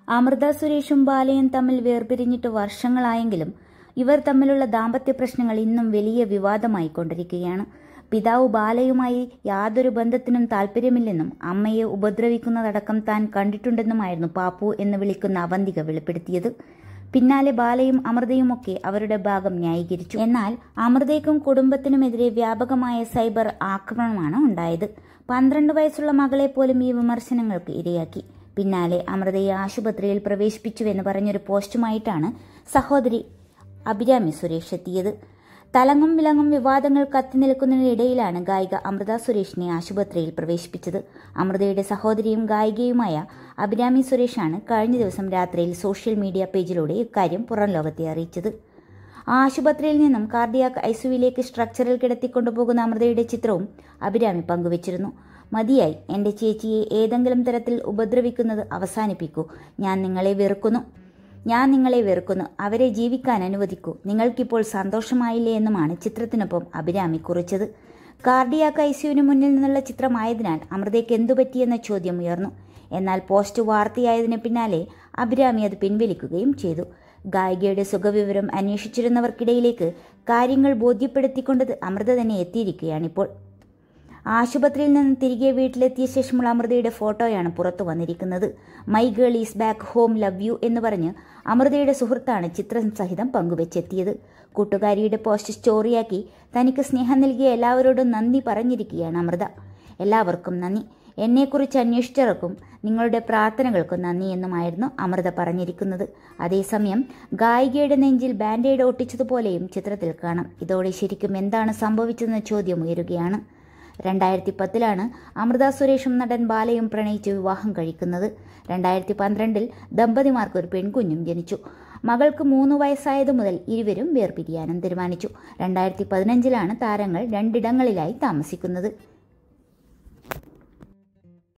അമൃത സുരേഷും ബാലയും തമ്മിൽ വേർപിരിഞ്ഞിട്ട് വർഷങ്ങളായെങ്കിലും ഇവർ തമ്മിലുള്ള ദാമ്പത്യ പ്രശ്നങ്ങൾ ഇന്നും വലിയ വിവാദമായിക്കൊണ്ടിരിക്കുകയാണ്. പിതാവ് ബാലയുമായി യാതൊരു ബന്ധത്തിനും താല്പര്യമില്ലെന്നും അമ്മയെ ഉപദ്രവിക്കുന്നതടക്കം താൻ കണ്ടിട്ടുണ്ടെന്നുമായിരുന്നു പാപ്പു എന്ന് വിളിക്കുന്ന അവന്തിക വെളിപ്പെടുത്തിയത്. പിന്നാലെ ബാലയും അമൃതയുമൊക്കെ അവരുടെ ഭാഗം ന്യായീകരിച്ചു. എന്നാൽ അമൃതയ്ക്കും കുടുംബത്തിനുമെതിരെ വ്യാപകമായ സൈബർ ആക്രമണമാണ് ഉണ്ടായത്. 12 വയസ്സുള്ള മകളെ പോലും ഈ വിമർശനങ്ങൾക്ക് ഇരയാക്കി. പിന്നാലെ അമൃതയെ ആശുപത്രിയിൽ പ്രവേശിപ്പിച്ചുവെന്ന് പറഞ്ഞൊരു പോസ്റ്റുമായിട്ടാണ് സഹോദരി അഭിരാമി സുരേഷ് എത്തിയത്. തലങ്ങും വിലങ്ങും വിവാദങ്ങൾ കത്തിനിൽക്കുന്നതിനിടയിലാണ് ഗായിക അമൃത സുരേഷിനെ ആശുപത്രിയിൽ പ്രവേശിപ്പിച്ചത്. അമൃതയുടെ സഹോദരിയും ഗായികയുമായ അഭിരാമി സുരേഷാണ് കഴിഞ്ഞ ദിവസം രാത്രിയിൽ സോഷ്യൽ മീഡിയ പേജിലൂടെ ഇക്കാര്യം പുറം ലോകത്തെ അറിയിച്ചത്. ആശുപത്രിയിൽ നിന്നും കാർഡിയാക് ഐസിയുവിലേക്ക് സ്ട്രക്ചറിൽ കിടത്തിക്കൊണ്ടുപോകുന്ന അമൃതയുടെ ചിത്രവും അഭിരാമി പങ്കുവച്ചിരുന്നു. മതിയായി, എന്റെ ചേച്ചിയെ ഏതെങ്കിലും തരത്തിൽ ഉപദ്രവിക്കുന്നത് അവസാനിപ്പിക്കൂ. ഞാൻ നിങ്ങളെ വെറുക്കുന്നു. അവരെ ജീവിക്കാൻ അനുവദിക്കൂ. നിങ്ങൾക്കിപ്പോൾ സന്തോഷമായില്ലേ എന്നുമാണ് ചിത്രത്തിനൊപ്പം അഭിരാമി കുറിച്ചത്. കാർഡിയാക് ഐസിയുവിന് മുന്നിൽ നിന്നുള്ള ചിത്രമായതിനാൽ അമൃതയ്ക്ക് എന്തുപറ്റിയെന്ന ചോദ്യം ഉയർന്നു. എന്നാൽ പോസ്റ്റ് വാർത്തയായതിന് പിന്നാലെ അഭിരാമി അത് പിൻവലിക്കുകയും ചെയ്തു. ഗായികയുടെ സുഖവിവരം അന്വേഷിച്ചിരുന്നവർക്കിടയിലേക്ക് കാര്യങ്ങൾ ബോധ്യപ്പെടുത്തിക്കൊണ്ട് അമൃത തന്നെ എത്തിയിരിക്കുകയാണിപ്പോൾ. ആശുപത്രിയിൽ നിന്ന് തിരികെ വീട്ടിലെത്തിയ ശേഷമുള്ള അമൃതയുടെ ഫോട്ടോയാണ് പുറത്തു വന്നിരിക്കുന്നത്. My girl is back home, love you എന്ന് പറഞ്ഞ് അമൃതയുടെ സുഹൃത്താണ് ചിത്രം സഹിതം പങ്കുവെച്ചെത്തിയത്. കൂട്ടുകാരിയുടെ പോസ്റ്റ് സ്റ്റോറിയാക്കി തനിക്ക് സ്നേഹം നൽകിയ എല്ലാവരോടും നന്ദി പറഞ്ഞിരിക്കുകയാണ് അമൃത. എല്ലാവർക്കും നന്ദി, എന്നെക്കുറിച്ച് അന്വേഷിച്ചവർക്കും നിങ്ങളുടെ പ്രാർത്ഥനകൾക്കും നന്ദി എന്നുമായിരുന്നു അമൃത പറഞ്ഞിരിക്കുന്നത്. അതേസമയം ഗായികയുടെ നെഞ്ചിൽ ബാൻഡേഡ് ഒട്ടിച്ചതുപോലെയും ചിത്രത്തിൽ കാണാം. ഇതോടെ ശരിക്കും എന്താണ് സംഭവിച്ചതെന്ന ചോദ്യം ഉയരുകയാണ്. 2010 അമൃത സുരേഷും നടൻ ബാലയും പ്രണയിച്ച് വിവാഹം കഴിക്കുന്നത്. 2012 ദമ്പതിമാർക്ക് ഒരു പെൺകുഞ്ഞും ജനിച്ചു. മകൾക്ക് 3 വയസ്സായതു മുതൽ ഇരുവരും വേർപിരിയാനും തീരുമാനിച്ചു. 2015 താരങ്ങൾ 2 ഇടങ്ങളിലായി താമസിക്കുന്നത്.